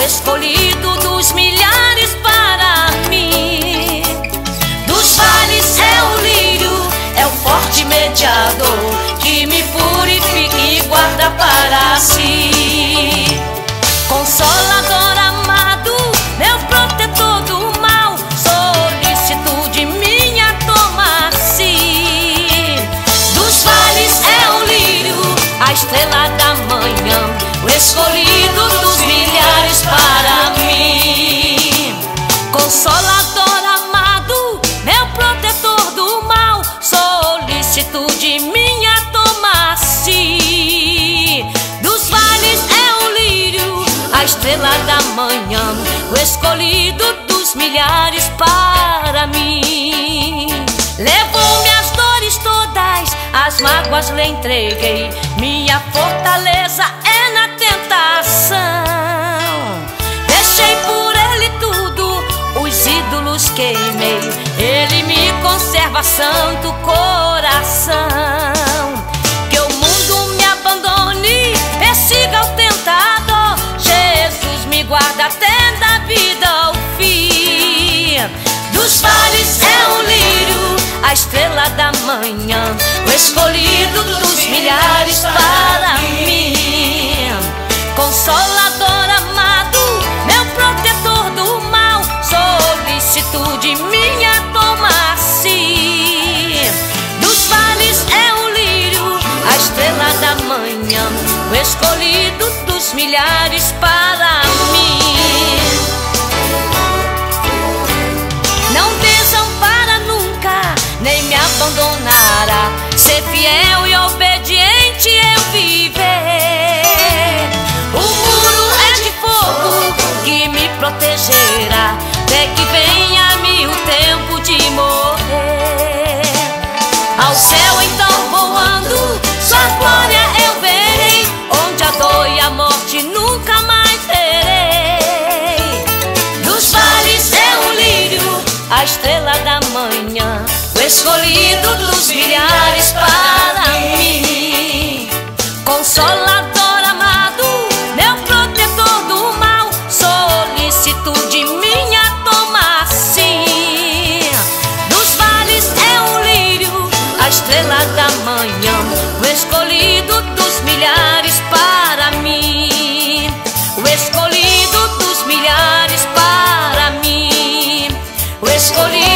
escolhido dos milhares para mim. Dos vales é o lírio, é o forte mediador, que me purifica e guarda para si. Consolador amado, meu protetor do mal, solicitude minha toma-se. Dos vales é o lírio, a estrela da manhã, o escolhido dos milhares para mim. Consolador amado, meu protetor do mal, solicitude minha toma-se. Dos vales é o lírio, a estrela da manhã, o escolhido dos milhares para mim. Levou-me as dores todas, as mágoas lhe entreguei, minha fortaleza é na tentação. Deixei por ele tudo, os ídolos queimei, ele me conserva santo coração. Que o mundo me abandone, persiga o tentador, Jesus me guarda até da vida ao fim. Dos vales é o lírio, a estrela da manhã, o escolhido dos milhares para mim. Consolador amado, meu protetor do mal, solicitude minha toma-se. Dos vales é o lírio, a estrela da manhã, o escolhido dos milhares para mim. Não desampara nunca, nem me abandonará, ser fiel e obediente eu viver. O muro é de fogo que me protegerá, até que venha-me o tempo de morrer. Ao céu então voando, sua glória eu verei, onde a dor e a morte nunca mais terei. Dos vales é o lírio, a estrela da manhã, o escolhido dos milhares para mim. Consolador amado, meu protetor do mal, solicitude minha toma-se. Dos vales é o lírio, a estrela da manhã, o escolhido dos milhares para mim. O escolhido dos milhares para mim, o escolhido